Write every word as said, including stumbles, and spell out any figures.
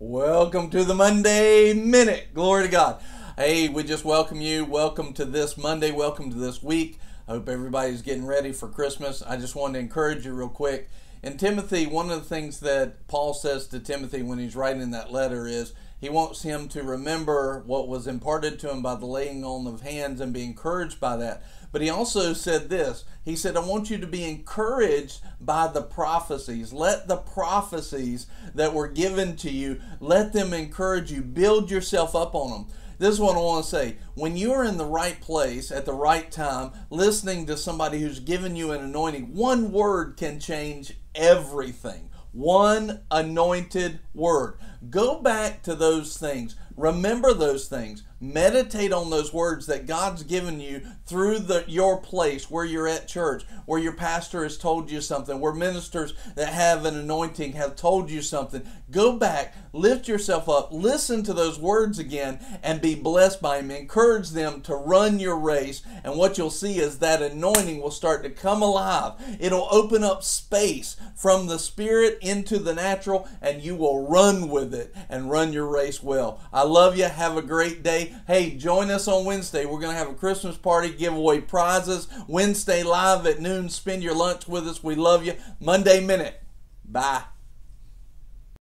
Welcome to the Monday Minute. Glory to God. Hey, we just welcome you. Welcome to this Monday. Welcome to this week. I hope everybody's getting ready for Christmas. I just wanted to encourage you real quick. In Timothy, one of the things that Paul says to Timothy when he's writing that letter is he wants him to remember what was imparted to him by the laying on of hands and be encouraged by that. But he also said this. He said, I want you to be encouraged by the prophecies. Let the prophecies that were given to you, let them encourage you. Build yourself up on them. This is what I want to say. When you are in the right place at the right time, listening to somebody who's given you an anointing, one word can change everything. One anointed word. Go back to those things. Remember those things. Meditate on those words that God's given you through the, your place where you're at church, where your pastor has told you something, where ministers that have an anointing have told you something. Go back, lift yourself up, listen to those words again, and be blessed by them. Encourage them to run your race, and what you'll see is that anointing will start to come alive. It'll open up space from the spirit into the natural, and you will run with it and run your race well. I love you. Have a great day. Hey, join us on Wednesday. We're going to have a Christmas party, give away prizes. Wednesday live at noon. Spend your lunch with us. We love you. Monday Minute. Bye.